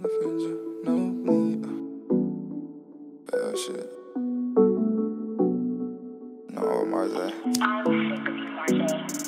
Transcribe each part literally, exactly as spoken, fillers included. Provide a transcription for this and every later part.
my friends know me. Uh, yeah, shit. No, Marze. I'm sick of you, Marze.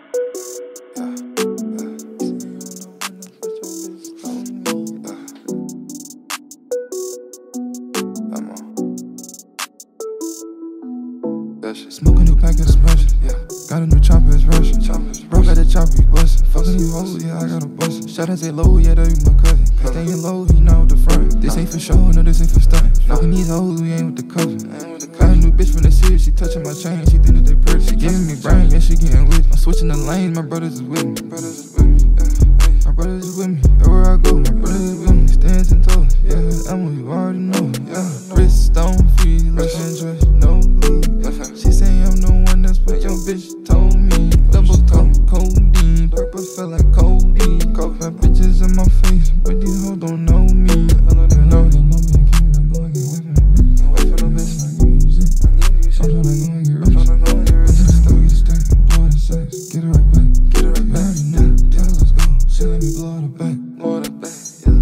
Smoke a new pack of this Russian, yeah. Got a new chopper, it's Russian. Bro got a chopper, he bustin'. Fuckin' these hoes, yeah, I got a bustin'. Shout out to low, yeah, that be my cousin. Staying low, he not with the front. This ain't for show, no, this ain't for stunt. Fuckin' these hoes, we ain't with the cousin. Got a new bitch from the city, she touchin' my chain, she think that they pretty. She giving me brain, yeah, she getting with me. I'm switching the lanes, my brothers is with me. My brothers is with me, yeah. My brothers is with me, everywhere I go, my brothers is with me. Standing ten toes, yeah, I'm what you already know, yeah. Wrist stone free, left hand dress, no leave. She say I'm the one, that's what your bitch told me. Double cup, codeine, purple feel like codeine. Got bitches in my face, but these hoes don't know me. I know they know, they know me, I keep it, I go and get away from the bitch. Wait for the bitch, I give you shit. I'm tryna go and get rich. I'm tryna go and get rich. Still get straight, blow it in sex, get it right back. Get it right back. You already know, tell her let's go. She let me blow it back. Blow it back, yeah.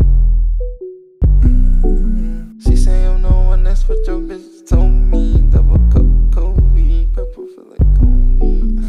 Mm-hmm. She say I'm the one, that's what your bitch told me. Double cup, codeine, purple feel like codeine.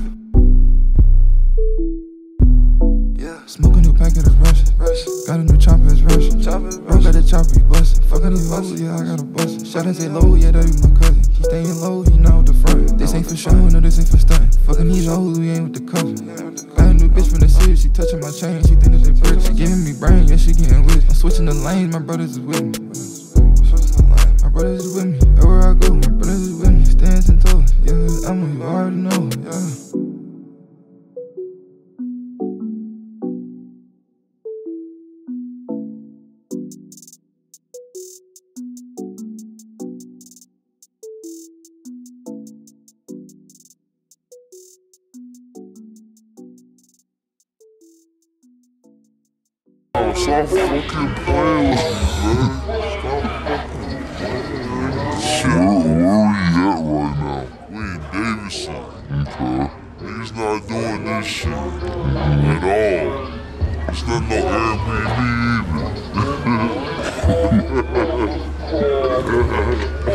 Yeah. Smoke a new pack of this Russian. Got a new chopper, it's Russian. Bro got a chopper, he bustin'. Fuckin' these hoes, yeah, I got a bustin'. Shout out to low, yeah, that be my cousin. He stayin' low, he not with the front. This ain't for show, no, this ain't for stunt. Fuckin' these hoes, we ain't with the cousin. Got a new bitch from the city, she touchin' my chain, she think that they pretty. She giving me brain, yeah, she getting with it. I'm switching the lanes, my brothers is with me. My brothers is with me, everywhere I go, my brothers is with me. Standing ten toes, yeah, I'm what you already know, yeah. Oh, stop fucking playing with me, man. Stop fucking playing. Shit, where, where we at right now? We in Davidson. Okay. Niggas not doing this shit at all. It's not no Airbnb even.